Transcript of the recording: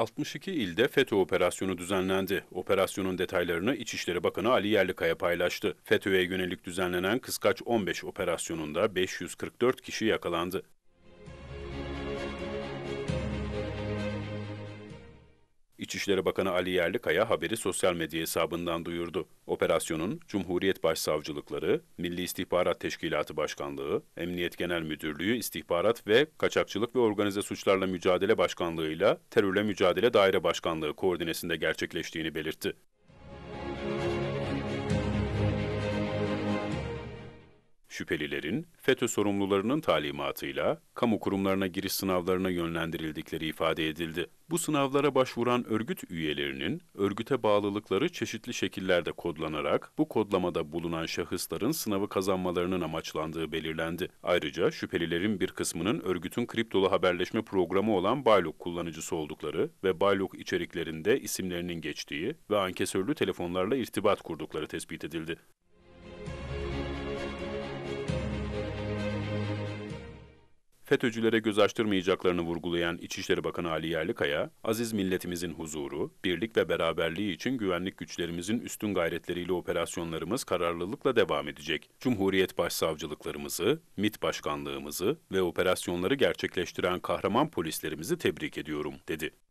62 ilde FETÖ operasyonu düzenlendi. Operasyonun detaylarını İçişleri Bakanı Ali Yerlikaya paylaştı. FETÖ'ye yönelik düzenlenen Kıskaç 15 operasyonunda 544 kişi yakalandı. İçişleri Bakanı Ali Yerlikaya haberi sosyal medya hesabından duyurdu. Operasyonun Cumhuriyet Başsavcılıkları, Milli İstihbarat Teşkilatı Başkanlığı, Emniyet Genel Müdürlüğü İstihbarat ve Kaçakçılık ve Organize Suçlarla Mücadele Başkanlığı'yla Terörle Mücadele Daire Başkanlığı koordinesinde gerçekleştiğini belirtti. Şüphelilerin FETÖ sorumlularının talimatıyla kamu kurumlarına giriş sınavlarına yönlendirildikleri ifade edildi. Bu sınavlara başvuran örgüt üyelerinin örgüte bağlılıkları çeşitli şekillerde kodlanarak bu kodlamada bulunan şahısların sınavı kazanmalarının amaçlandığı belirlendi. Ayrıca şüphelilerin bir kısmının örgütün kriptolu haberleşme programı olan Baylok kullanıcısı oldukları ve Baylok içeriklerinde isimlerinin geçtiği ve ankesörlü telefonlarla irtibat kurdukları tespit edildi. FETÖ'cülere göz açtırmayacaklarını vurgulayan İçişleri Bakanı Ali Yerlikaya, aziz milletimizin huzuru, birlik ve beraberliği için güvenlik güçlerimizin üstün gayretleriyle operasyonlarımız kararlılıkla devam edecek. Cumhuriyet Başsavcılıklarımızı, MİT Başkanlığımızı ve operasyonları gerçekleştiren kahraman polislerimizi tebrik ediyorum, dedi.